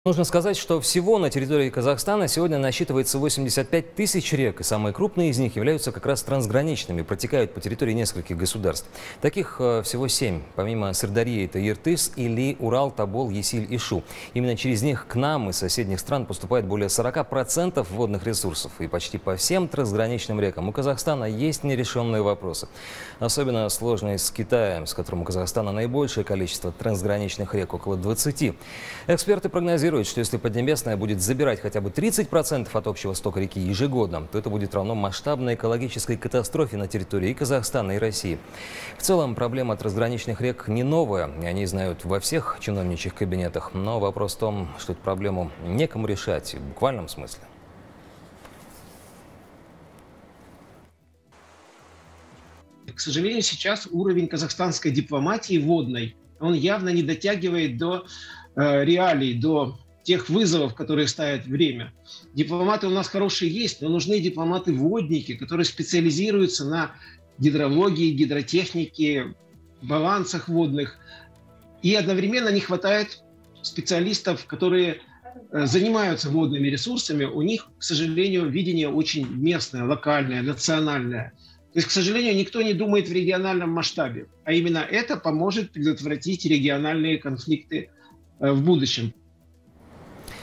Нужно сказать, что всего на территории Казахстана сегодня насчитывается 85 тысяч рек, и самые крупные из них являются как раз трансграничными, протекают по территории нескольких государств. Таких всего 7. Помимо Сырдарьи это Иртыш, Или, Урал, Тобол, Есиль и Шу. Именно через них к нам из соседних стран поступает более 40% водных ресурсов. И почти по всем трансграничным рекам у Казахстана есть нерешенные вопросы. Особенно сложные с Китаем, с которым у Казахстана наибольшее количество трансграничных рек, около 20. Эксперты прогнозируют, что если Поднебесная будет забирать хотя бы 30% от общего стока реки ежегодно, то это будет равно масштабной экологической катастрофе на территории и Казахстана, и России. В целом проблема трансграничных рек не новая, и они знают во всех чиновничьих кабинетах. Но вопрос в том, что эту проблему некому решать в буквальном смысле. К сожалению, сейчас уровень казахстанской дипломатии водной, он явно не дотягивает до реалий, до тех вызовов, которые ставит время. Дипломаты у нас хорошие есть, но нужны дипломаты-водники, которые специализируются на гидрологии, гидротехнике, балансах водных. И одновременно не хватает специалистов, которые занимаются водными ресурсами. У них, к сожалению, видение очень местное, локальное, национальное. То есть, к сожалению, никто не думает в региональном масштабе. А именно это поможет предотвратить региональные конфликты в будущем.